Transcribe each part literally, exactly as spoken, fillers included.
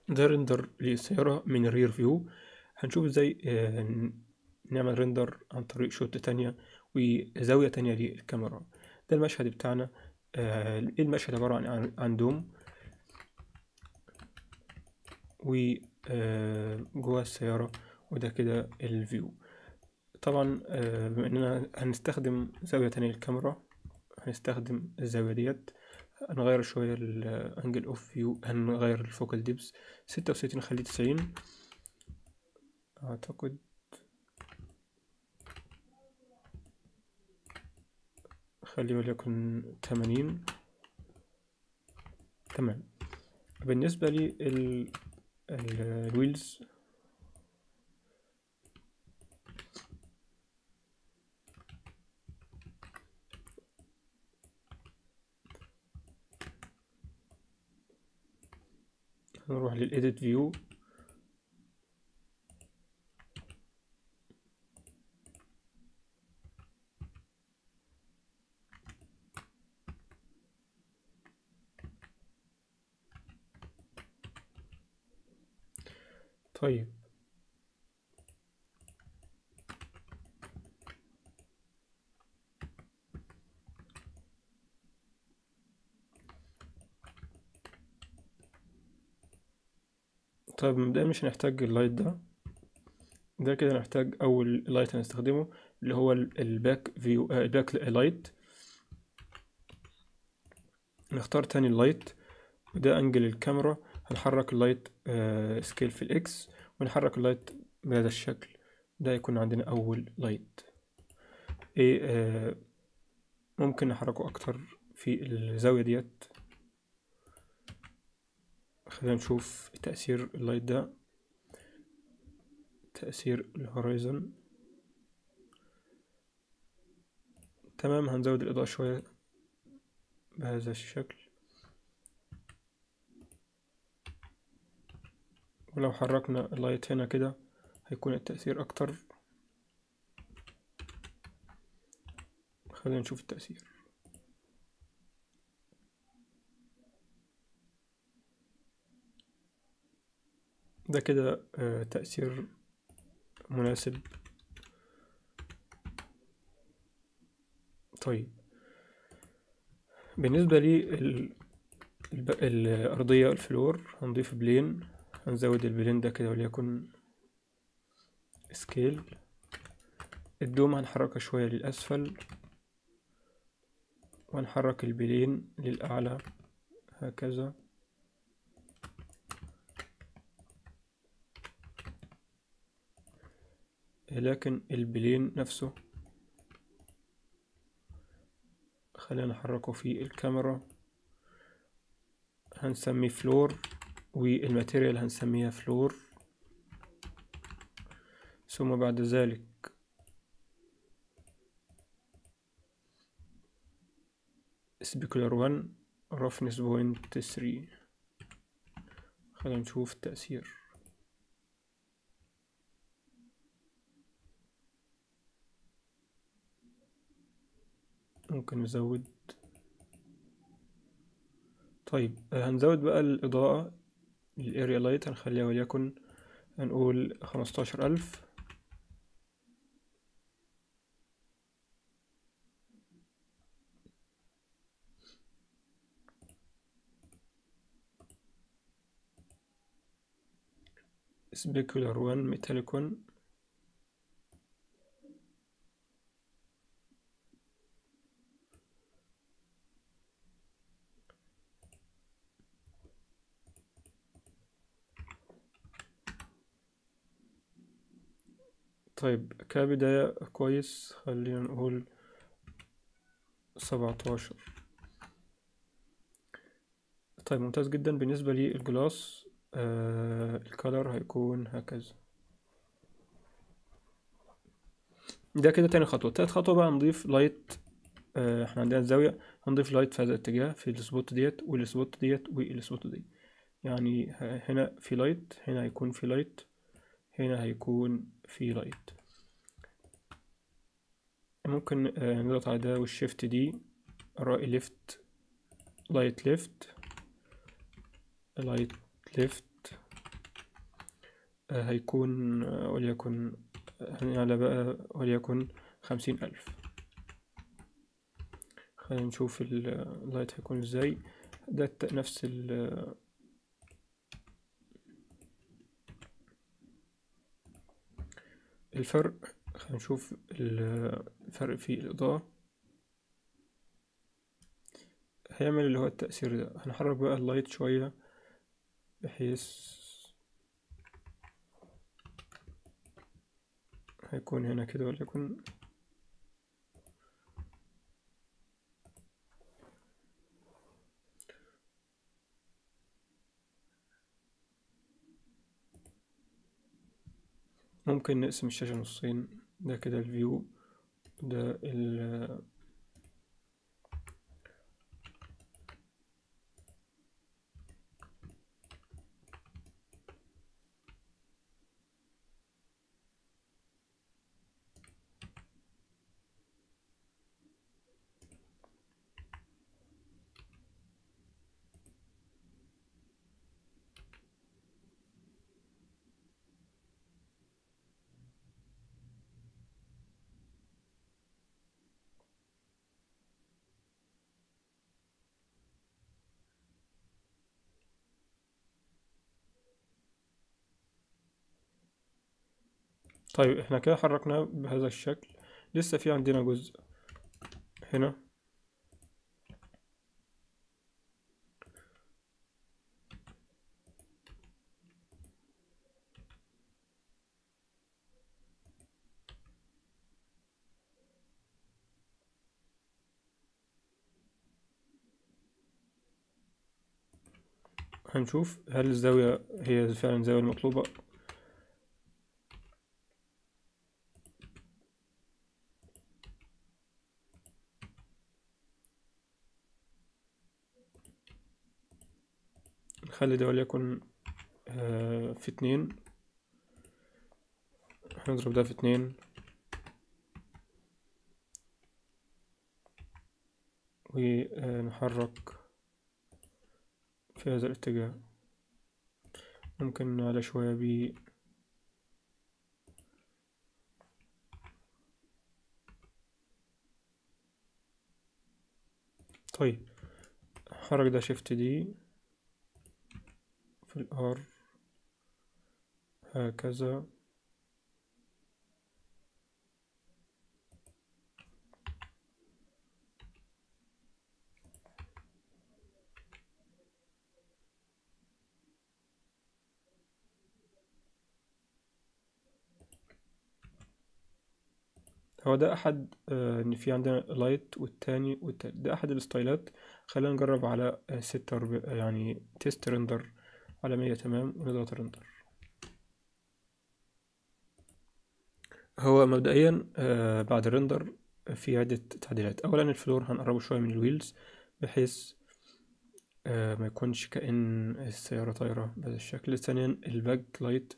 ده ريندر للسيارة من الرير فيو. هنشوف ازاي آه، نعمل ريندر عن طريق شوت تانية وزاوية تانية للكاميرا. ده المشهد بتاعنا. آه، ايه المشهد عبارة عن عن- عن دوم وجوه السيارة، وده كده الفيو. طبعا آه، بما اننا هنستخدم زاوية تانية للكاميرا، هنستخدم الزاوية ديت. هنغير شوية الانجل اوف فيو، هنغير الفوكال ديبس ستة وستين نخليه تسعين اعتقد. خليه وليكن تمانين. تمام. بالنسبة لي ال- ال- الويلز، هنروح للإيديت فيو. طيب طيب مبدئيا مش هنحتاج اللايت ده. ده كده نحتاج أول لايت هنستخدمه اللي هو ال- الباك فيو، آه، الباك لايت. نختار تاني اللايت، وده أنجل الكاميرا. هنحرك اللايت آه، سكيل في الإكس، ونحرك اللايت بهذا الشكل. ده يكون عندنا أول لايت. إيه آه، ممكن نحركه أكتر في الزاوية ديت. خلينا نشوف تأثير اللايت ده، تأثير الهورايزون. تمام. هنزود الإضاءة شوية بهذا الشكل، ولو حركنا اللايت هنا كده هيكون التأثير أكتر. خلينا نشوف التأثير. ده كده آه، تأثير مناسب. طيب بالنسبة لي ال... الب... الأرضية الفلور، هنضيف بلين. هنزود البلين ده كده وليكن سكيل. الدوم هنحركها شوية للأسفل، وهنحرك البلين للأعلى هكذا. لكن البلين نفسه خلينا نحركه في الكاميرا. هنسميه فلور، والماتيريال هنسميها فلور. ثم بعد ذلك سبيكولار واحد رفنس بوينت ثري. خلينا نشوف التأثير. ممكن نزود. طيب آه، هنزود بقى الإضاءة. الاريا لايت هنخليها وليكن هنقول خمستاشر ألف. سبيكولار واحد ميتاليك واحد. طيب كبداية كويس، خلينا نقول سبعتاشر. طيب ممتاز جدا. بالنسبة للجلاس آه الكالر هيكون هكذا. ده كده تاني خطوة. تالت خطوة بقى نضيف لايت. آه احنا عندنا الزاوية، هنضيف لايت في هذا الاتجاه، في السبوت ديت والسبوت ديت والسبوت دي. يعني ه- هنا في لايت، هنا هيكون في لايت، هنا هيكون في لايت. ممكن آه نضغط على ده والشيفت دي، رأي ليفت، لايت ليفت، لايت ليفت، آه، هيكون آه، وليكن هنعلى بقى وليكن خمسين ألف. خلينا نشوف اللايت هيكون ازاي. ده الت- نفس ال- الفرق. خلينا نشوف ال- الفرق في الإضاءة. هيعمل اللي هو التأثير ده. هنحرك بقى اللايت شوية بحيث هيكون هنا كده وليكن ممكن نقسم الشاشة نصين. ده كده الفيو، ده ال طيب احنا كده حركناه بهذا الشكل. لسه في عندنا جزء هنا. هنشوف هل الزاوية هي فعلا الزاوية المطلوبة. نخلي ده وليكن آه في اتنين. هنضرب ده في اتنين ونحرك في هذا الاتجاه. ممكن نعلى شوية ب طيب حرك ده شيفت دي في الار هكذا. هو ده احد آه ان في عندنا لايت والتاني والتالت. ده احد الستايلات. خلينا نجرب على آه ستة ورب- يعني تيست ريندر على مية. تمام، ونضغط ريندر. هو مبدئيا آه بعد الريندر في عدة تعديلات. اولا الفلور هنقربه شوية من الويلز بحيث آه ما يكونش كأن السيارة طايرة بهذا الشكل. ثانيا الباك لايت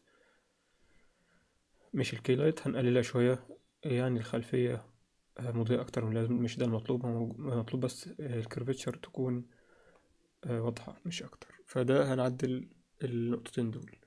مش الكي لايت هنقللها شوية، يعني الخلفية آه، مضيئة أكتر من اللازم. مش ده المطلوب، هو مطلوب بس آه، الكيرفتشر تكون آه، واضحة مش أكتر. فده هنعدل النقطتين دول.